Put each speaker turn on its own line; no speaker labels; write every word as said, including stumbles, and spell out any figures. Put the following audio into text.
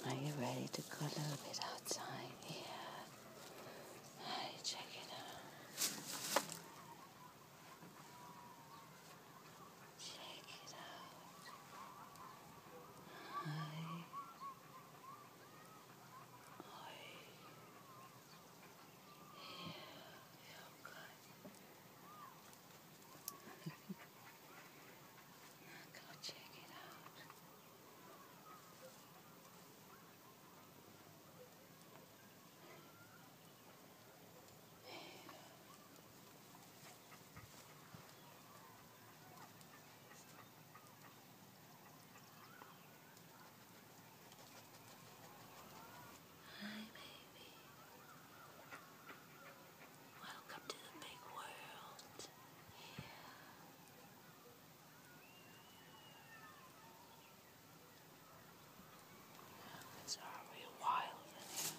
Are you ready to go a little bit outside? Yeah. Hi, check it out. Check it out. Hi. Hi. Yeah, feel good. Go check it out. Hi, baby. Welcome to the big world. Yeah. It's already wild in here.